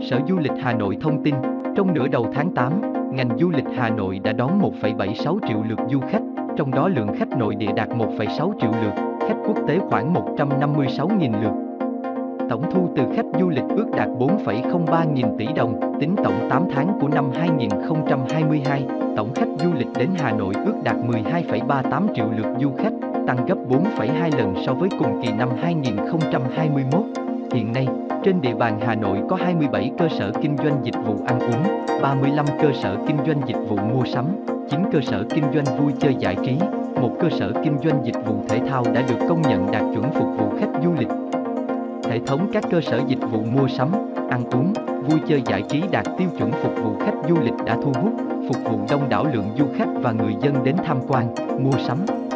Sở Du lịch Hà Nội thông tin, trong nửa đầu tháng 8, ngành du lịch Hà Nội đã đón 1,76 triệu lượt du khách, trong đó lượng khách nội địa đạt 1,6 triệu lượt, khách quốc tế khoảng 156.000 lượt. Tổng thu từ khách du lịch ước đạt 4,03 nghìn tỷ đồng, tính tổng 8 tháng của năm 2022, tổng khách du lịch đến Hà Nội ước đạt 12,38 triệu lượt du khách, tăng gấp 4,2 lần so với cùng kỳ năm 2021. Hiện nay, trên địa bàn Hà Nội có 27 cơ sở kinh doanh dịch vụ ăn uống, 35 cơ sở kinh doanh dịch vụ mua sắm, 9 cơ sở kinh doanh vui chơi giải trí, một cơ sở kinh doanh dịch vụ thể thao đã được công nhận đạt chuẩn phục vụ khách du lịch. Hệ thống các cơ sở dịch vụ mua sắm, ăn uống, vui chơi giải trí đạt tiêu chuẩn phục vụ khách du lịch đã thu hút, phục vụ đông đảo lượng du khách và người dân đến tham quan, mua sắm.